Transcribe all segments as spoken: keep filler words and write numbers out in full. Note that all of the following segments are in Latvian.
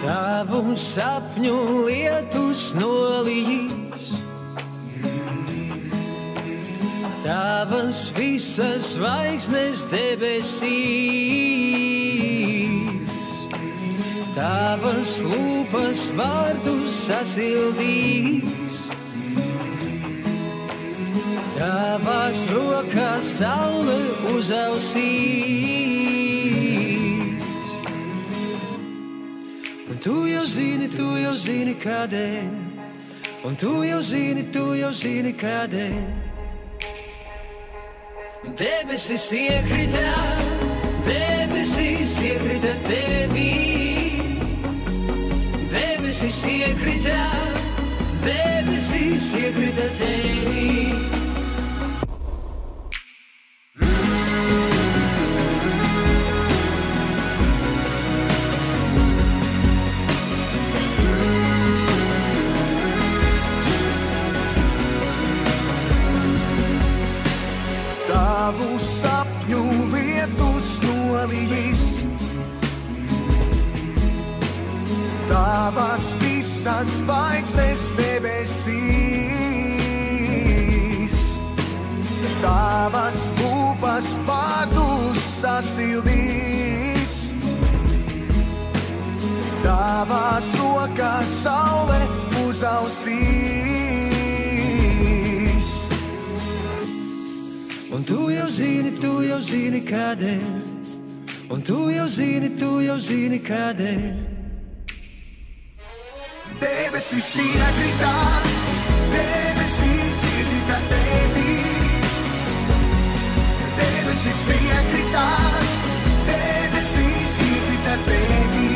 Tavu sapņu lietus nolijīs, tavas visas zvaigznes debesīs, tavas lūpas vārdus sasildīs, tavās rokās saule uzausīs. Un tu jau zini, tu jau zini kādēļ, un tu jau zini, tu jau zini kādēļ. Debesis iekrita, debesis iekrita tevī, debesis iekrita, debesis iekrita tevī. Tavu sapņu lietus nolijīs, tavas visas zvaigznes debesīs, tavas lūpas vārdus sasildīs, tavās rokās saule uzausīs. Un tu jau zini, tu jau zini kādēļ, un tu jau zini, tu jau zini kādēļ. Debesis iekrita, debesis iekrita tevī, debesis iekrita, debesis iekrita tevī,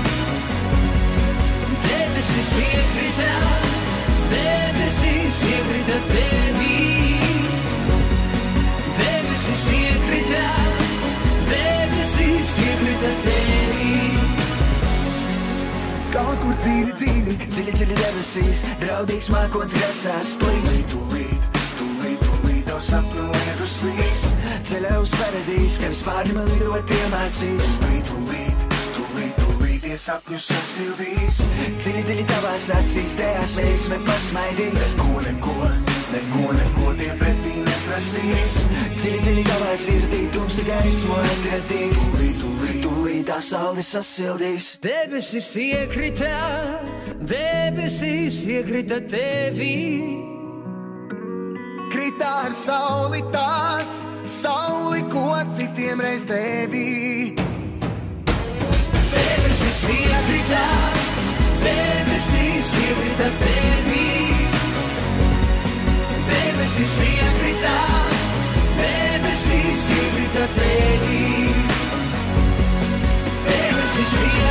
debesis iekrita, debesis iekrita tevī. Debesis iekrita, debesis iekrita tevī. Kaut kur dziļi, dziļi, Dziļi, dziļi debesīs, draudīgs mākoņs grasās plīs. tūlīt, tūlīt, tūlīt, tavu sapņu lietus līs. Ceļā uz paradīs, tevis pārņem lidot iemācīs. Tūlīt, tūlīt, tūlīt, tūlīt, tie sapņus sasildīs. Dziļi, dziļi tavās acīs, tajās veiksme pasmaidīs. Neko, neko, neko, neko tie pretī neprasīs. Dziļi, dziļi tavā sirdī, tumsa gaismu atradīs. Tūlīt, tūlīt, Tūlīt tā saule sasildīs. Debesis iekrita, debesis iekrita tevī. Krita ar sauli tās, sauli, ko citiem reiz tevī. Debesis iekrita, debesis iekrita tevī. Debesis iekrita, debesis iekrita tevī. Debesis iekrita.